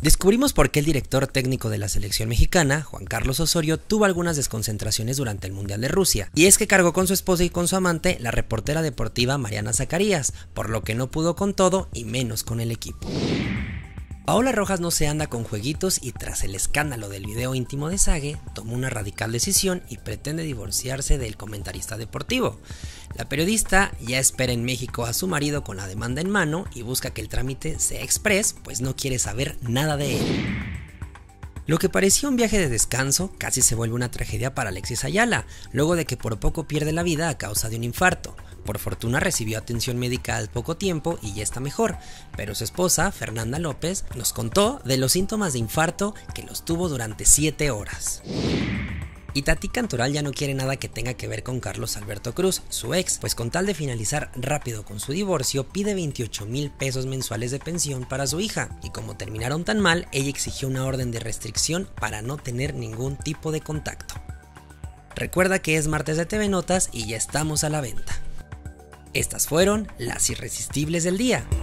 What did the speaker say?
Descubrimos por qué el director técnico de la selección mexicana, Juan Carlos Osorio, tuvo algunas desconcentraciones durante el Mundial de Rusia, y es que cargó con su esposa y con su amante, la reportera deportiva Mariana Zacarías, por lo que no pudo con todo y menos con el equipo. Paola Rojas no se anda con jueguitos y tras el escándalo del video íntimo de Sage, tomó una radical decisión y pretende divorciarse del comentarista deportivo. La periodista ya espera en México a su marido con la demanda en mano y busca que el trámite sea express, pues no quiere saber nada de él. Lo que parecía un viaje de descanso casi se vuelve una tragedia para Alexis Ayala, luego de que por poco pierde la vida a causa de un infarto. Por fortuna recibió atención médica al poco tiempo y ya está mejor, pero su esposa, Fernanda López, nos contó de los síntomas de infarto que los tuvo durante 7 horas. Itatí Cantoral ya no quiere nada que tenga que ver con Carlos Alberto Cruz, su ex, pues con tal de finalizar rápido con su divorcio, pide 28,000 pesos mensuales de pensión para su hija, y como terminaron tan mal, ella exigió una orden de restricción para no tener ningún tipo de contacto. Recuerda que es martes de TV Notas y ya estamos a la venta. Estas fueron las irresistibles del día.